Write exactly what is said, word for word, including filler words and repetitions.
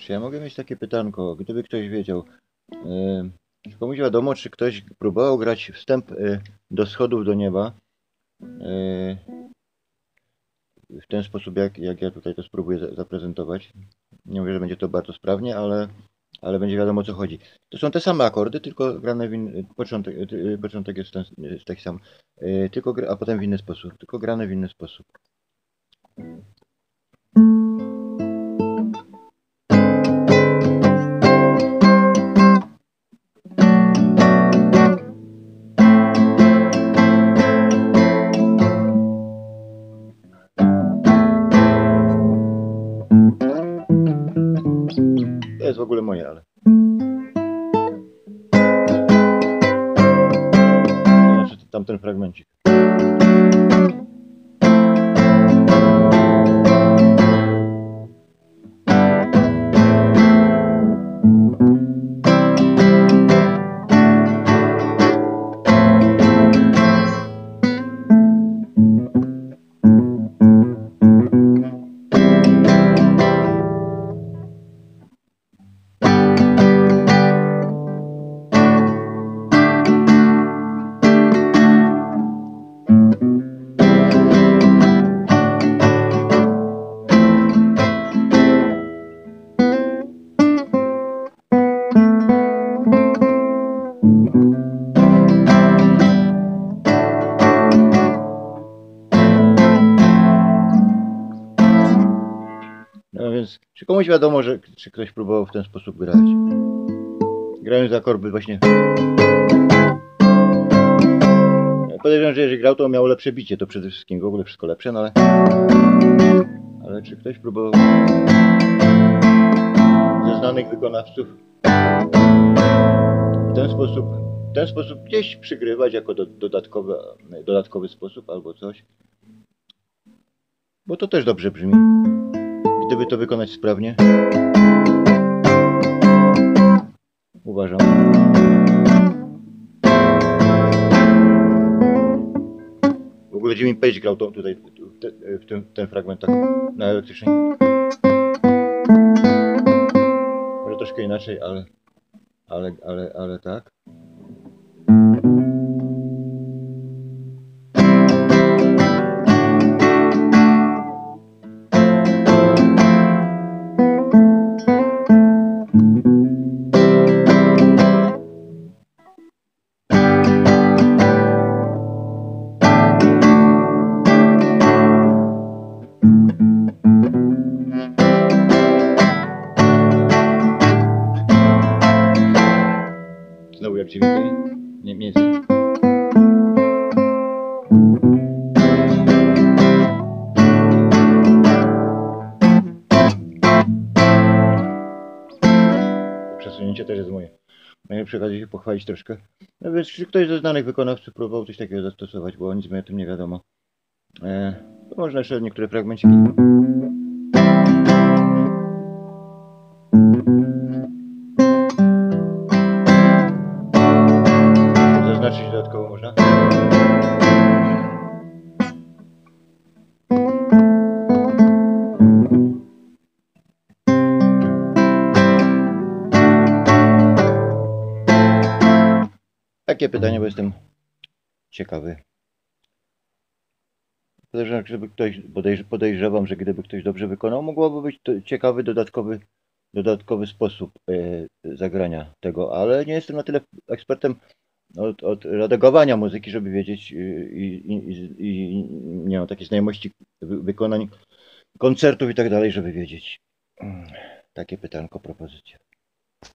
Czy ja mogę mieć takie pytanko, gdyby ktoś wiedział, yy, czy komuś wiadomo, czy ktoś próbował grać wstęp yy, do schodów do nieba yy, w ten sposób, jak, jak ja tutaj to spróbuję za, zaprezentować. Nie mówię, że będzie to bardzo sprawnie, ale, ale będzie wiadomo, o co chodzi. To są te same akordy, tylko grane w inny, początek, yy, początek jest ten, yy, taki sam, yy, tylko, a potem w inny sposób, tylko grane w inny sposób. To jest w ogóle moje, ale... To znaczy tamten fragmencik. No więc, czy komuś wiadomo, że czy ktoś próbował w ten sposób grać? Grając akordy właśnie. Podejrzewam, że jeżeli grał, to miał lepsze bicie, to przede wszystkim w ogóle wszystko lepsze, no ale... Ale czy ktoś próbował ze znanych wykonawców w ten sposób, w ten sposób gdzieś przygrywać jako do, dodatkowy, dodatkowy sposób albo coś? Bo to też dobrze brzmi, gdyby to wykonać sprawnie. Uważam. W ogóle Jimmy Page grał to tutaj w, te, w tym ten fragmentach na elektrycznej. Może troszkę inaczej, ale ale, ale, ale tak. Znowu jak Jimmy Page? Nie, mniej więcej. Przesunięcie też jest moje. Mogę przy okazji się pochwalić troszkę. No więc czy ktoś ze znanych wykonawców próbował coś takiego zastosować, bo nic mi o tym nie wiadomo. E, to można jeszcze niektóre fragmenciki. Zaznaczyć dodatkowo można. Takie pytanie, bo jestem ciekawy. Podejrzewam, żeby ktoś, podejrz, podejrzewam, że gdyby ktoś dobrze wykonał, mogłoby być to ciekawy, dodatkowy, dodatkowy sposób e, zagrania tego, ale nie jestem na tyle ekspertem od, od redagowania muzyki, żeby wiedzieć i, i, i, i nie mam takiej znajomości wykonań koncertów i tak dalej, żeby wiedzieć. Takie pytanko, propozycja.